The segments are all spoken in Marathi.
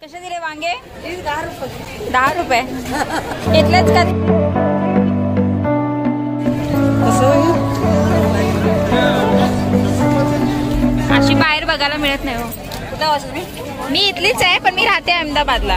कसे दिले वांगे? 10 रुपये. 10 रुपये. इथलेच का? अशी बाहेर बघायला मिळत नाही हो. मी इथलीच आहे पण मी राहते अहमदाबादला.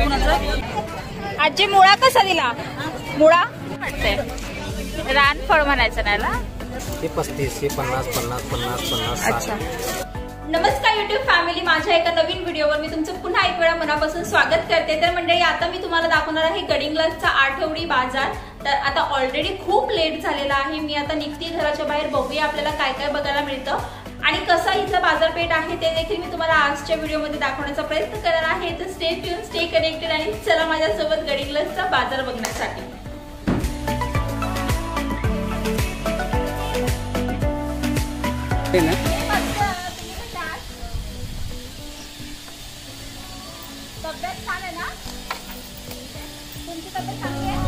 आजी मुळा कसा दिला? मुळा वाटतंय रानफळ म्हणायचं नाही ना. 35, 50, 50, 50, 50. अच्छा. नमस्कार युट्यूब फॅमिली, माझ्या एका नवीन व्हिडिओवर मी तुमचं पुन्हा एक वेळा मनापासून स्वागत करते. तर मंडळी, आता मी तुम्हाला दाखवणार आहे गडिंग्लजचा आठवडी बाजार. तर आता ऑलरेडी खूप लेट झालेला आहे. मी आता निघते घराच्या बाहेर, बघूया आपल्याला काय काय बघायला मिळतं आणि कसा इथं बाजारपेठ आहे ते देखील मी तुम्हाला आजच्या व्हिडिओमध्ये दाखवण्याचा प्रयत्न करणार आहे. तर स्टे ट्यून, स्टे कनेक्टेड आणि चला माझ्यासोबत गडिंग्लजचा बाजार बघण्यासाठी. तब्येत छान आहे ना? तुमची तब्येत चांगली आहे?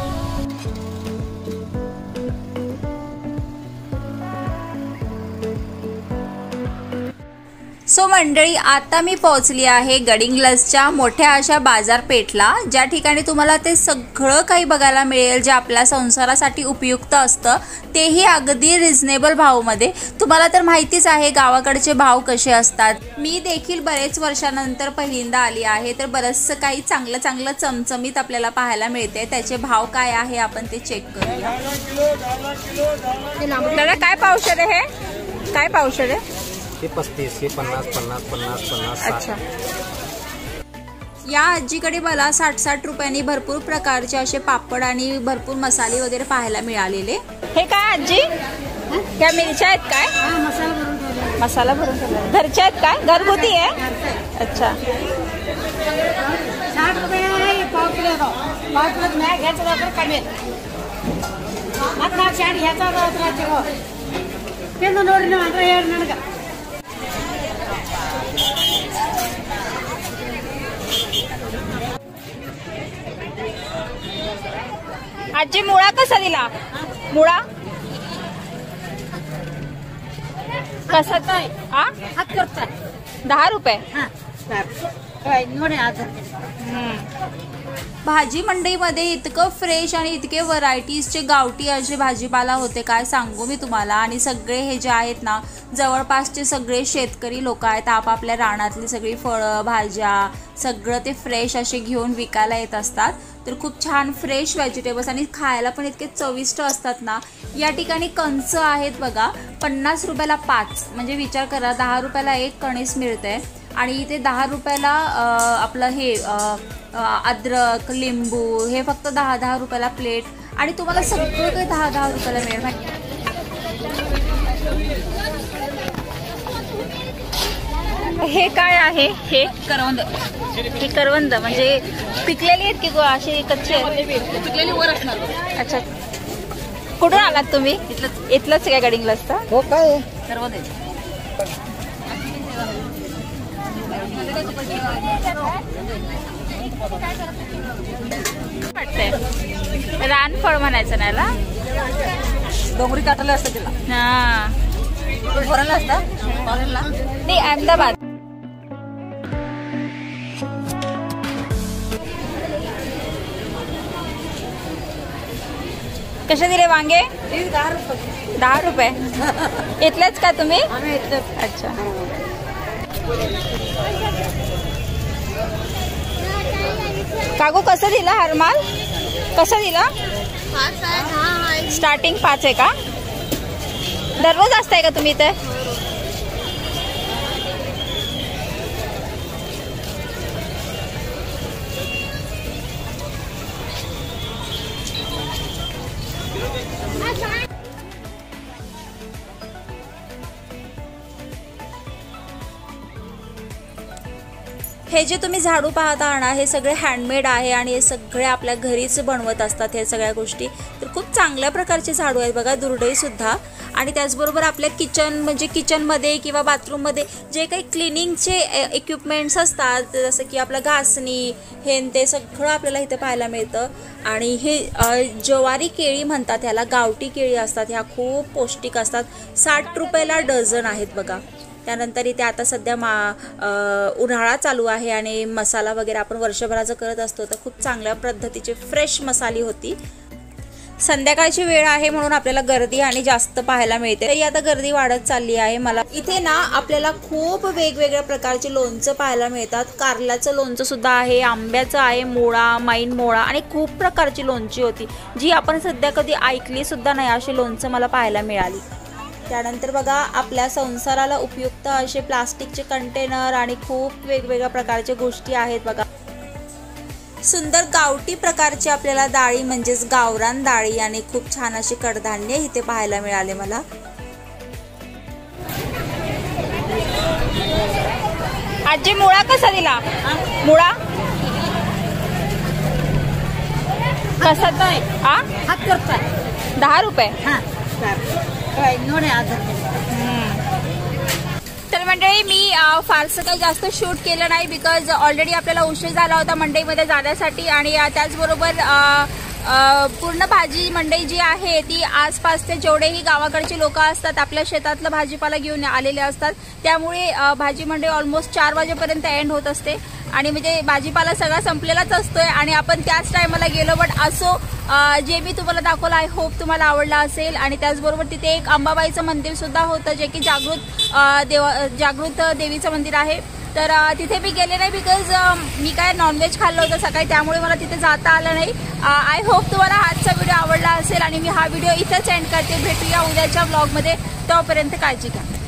सो मंडळी, आता मी पोहोचली आहे गडिंग्लजच्या मोठ्या अशा बाजारपेठला, ज्या ठिकाणी तुम्हाला ते सगळं काही बघायला मिळेल जे आपल्या संसारासाठी उपयुक्त असतं, तेही अगदी रिझनेबल भावामध्ये. तुम्हाला तर माहितीच आहे गावाकडचे भाव कसे असतात. मी देखील बरेच वर्षानंतर पहिल्यांदा आली आहे, तर बरंचसं काही चांगलं चांगलं चमचमीत आपल्याला पाहायला मिळते. त्याचे भाव काय आहे आपण ते चेक करूया. दादा काय पावशेर आहे हे? काय पावशेर आहे? 35, 50, 50, 50, 50. अच्छा. या आजीकडे मला 60-60 रुपयांनी भरपूर प्रकारचे असे पापड आणि भरपूर मसाले वगैरे पाहायला मिळालेले. हे काय आजी? त्या मिरच्या आहेत काय? मसाला भरून ठेवला. घरच्या आहेत काय? घरगुती आहे? अच्छा. 60 रुपये पाव किलो दो. पाव किलो नाही घ्यायचं तर कमी. आता 60 घ्यायचा तर पेन नोडी मात्र हे ನನಗೆ. आजी मुळा कसा दिला? मुळा कसा? हात करतात 10 रुपये. ನೋಡಿ आज भाजी मंडईमध्ये इतकं फ्रेश आणि इतके व्हरायटीजचे गावठी असे भाजीपाला होते, काय सांगू मी तुम्हाला. आणि सगळे हे जे आहेत ना, जवळपासचे सगळे शेतकरी लोक आहेत. आपापल्या रानातली सगळी फळं भाज्या सगळं ते फ्रेश असे घेऊन विकायला येत असतात. तर खूप छान फ्रेश व्हेजिटेबल्स आणि खायला पण इतके चविष्ट असतात ना. या ठिकाणी कंच आहेत बघा, 50 रुपयाला 5. म्हणजे विचार करा, 10 रुपयाला एक कणीस मिळते आणि इथे 10 रुपयाला आपलं हे अद्रक लिंबू हे फक्त 10-10 रुपयाला प्लेट. आणि तुम्हाला सगळं काही 10-10 रुपयाला मिळेल. हे काय आहे? हे करवंद. हे करवंद म्हणजे पिकलेली आहेत की अशी कच्ची आहेत? पिकलेली वर असणार. अच्छा. कुठून आलात तुम्ही? इथलंच काय गडिंग्लजचा? हो काय करवंद आहे. रानफळ म्हणायचं नाही ना. डोंगरी काटले असतं तिला. हा, फॉरेनला असतं. फॉरेनला नाही, अहमदाबाद. कसे दिले वांगे? 10 रुपये. 10 रुपये. इथलेच का तुम्ही? आम्ही इथलेच. अच्छा. काकू कसं दिला हरमाल? कसं दिला? स्टार्टिंग 5 आहे का? दररोज असताय का तुम्ही इथे? हे जे तुम्ही झाडू पाहता ना, हे सगळे हँडमेड आहे आणि हे सगळे आपल्या घरीच बनवत असतात हे सगळ्या गोष्टी. तर खूप चांगल्या प्रकारचे झाडू आहेत बघा, दुर्डईसुद्धा. आणि त्याचबरोबर आपल्या म्हणजे किचनमध्ये किंवा बाथरूममध्ये जे काही क्लिनिंगचे इक्विपमेंट्स असतात, जसं की आपलं घासणी हे ते सगळं आपल्याला इथे पाहायला मिळतं. आणि हे ज्वारी केळी म्हणतात ह्याला, गावठी केळी असतात ह्या, खूप पौष्टिक असतात. 60 रुपयाला डझन आहेत बघा. त्यानंतर इथे आता सध्या उन्हाळा चालू आहे आणि मसाला वगैरे आपण वर्षभराचं करत असतो, तर खूप चांगल्या पद्धतीचे फ्रेश मसाली होती. संध्याकाळची वेळ आहे म्हणून आपल्याला गर्दी आणि जास्त पाहायला मिळते, तरी आता गर्दी वाढत चालली आहे. मला इथे ना आपल्याला खूप वेगवेगळ्या प्रकारचे लोणचं पाहायला मिळतात. कारल्याचं लोणचं सुद्धा आहे, आंब्याचं आहे, मोळा, माईन मोळा आणि खूप प्रकारची लोणची होती जी आपण सध्या कधी ऐकली सुद्धा नाही, अशी लोणचं मला पाहायला मिळाली. त्यानंतर बघा आपल्या संसाराला उपयुक्त असे प्लास्टिकचे कंटेनर आणि खूप वेगवेगळ्या प्रकारच्या गोष्टी आहेत. बघा सुंदर गावठी प्रकारची आपल्याला डाळी म्हणजेच गावरान डाळी आणि खूप छान असे कडधान्य इथे पाहायला मिळाले मला. आजी मुळा कसा दिला? मुळा कसा? 10 रुपये. तर मंडळी मी फारसं काही जास्त शूट केलं नाही, बिकॉज ऑलरेडी आपल्याला उशीर झाला होता मंडईमध्ये जाण्यासाठी. आणि त्याचबरोबर पूर्ण भाजी मंडई जी आहे ती आसपासचे जेवढेही गावाकडचे लोक असतात आपल्या शेतातलं भाजीपाला घेऊन आलेले असतात, त्यामुळे भाजी मंडई ऑलमोस्ट 4 वाजेपर्यंत एंड होत असते. आणि म्हणजे भाजीपाला सगळा संपलेलाच असतोय आणि आपण त्याच टायमाला गेलो. बट असो, जे मी तुम्हाला दाखवलं आय होप तुम्हाला आवडला असेल. आणि त्याचबरोबर तिथे एक अंबाबाईचं मंदिर सुद्धा होतं, जे की जागृत देवीचं मंदिर आहे. तर तिथे मी गेले नाही, बिकॉज मी काय नॉनव्हेज खाल्लं होतं सकाळी, त्यामुळे मला तिथे जाता आलं नाही. आय होप तुम्हाला आजचा व्हिडिओ आवडला असेल आणि मी हा व्हिडिओ इथेच एंड करते. भेटूया उद्याच्या व्लॉगमध्ये, तोपर्यंत काळजी घ्या.